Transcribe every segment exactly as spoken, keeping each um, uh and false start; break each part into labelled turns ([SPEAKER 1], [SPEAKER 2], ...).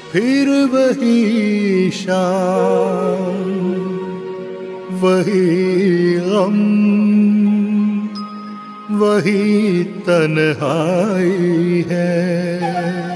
[SPEAKER 1] फिर वही शाम, वही गम, वही तन्हाई है।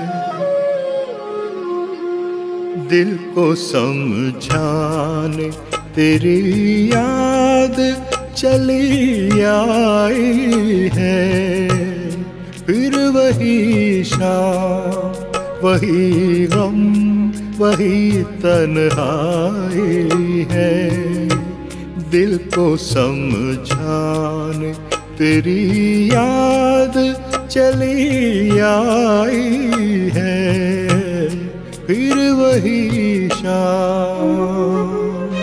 [SPEAKER 1] दिल को समझाने तेरी याद चली आई है। फिर वही शाम, वही गम, वही तन्हाई है। दिल को समझाने तेरी याद चली आई है। फिर वही शाम।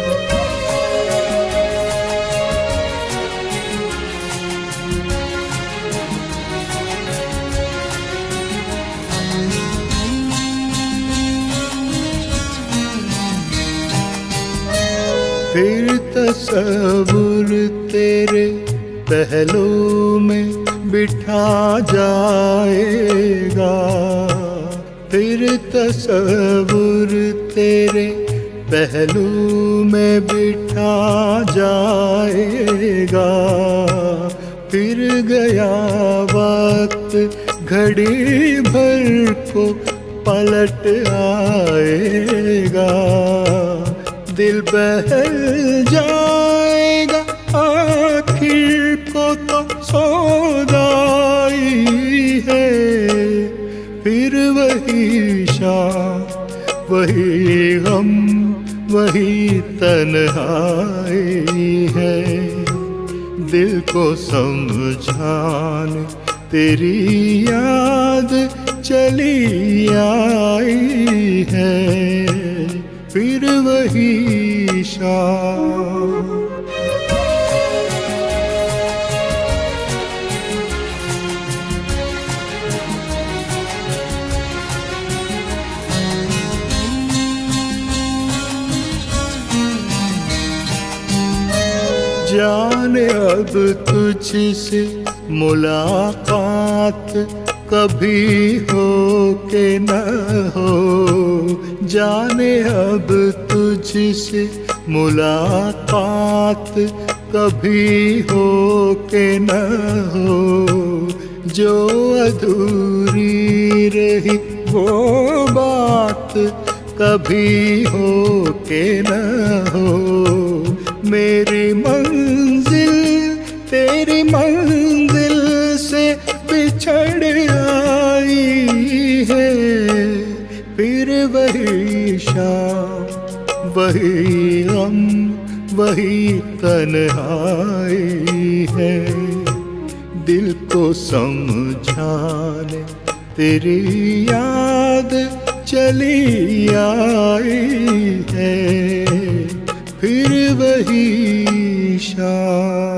[SPEAKER 1] फिर तस्वुर तेरे पहलू में बिठा जाएगा। फिर तस्वुर तेरे पहलू में बिठा जाएगा। फिर गया वक्त घड़ी भर को पलट आएगा। दिल बहल जाएगा आखिर को तो सौदाई है। फिर वही शाम, वही गम, वही तन्हाई है। दिल को समझाने तेरी याद चली आई है। फिर वही शाम। जाने अब तुझसे मुलाकात कभी हो के न हो। जाने अब तुझसे मुलाकात कभी हो के न हो। जो अधूरी रही वो बात कभी हो के न हो। मेरी मंजिल तेरी मंजिल से बिछड़ आई है। फिर वही शाम, वही गम, वही तन्हाई है। दिल को समझाने तेरी याद चली आई है। फिर वही शाम।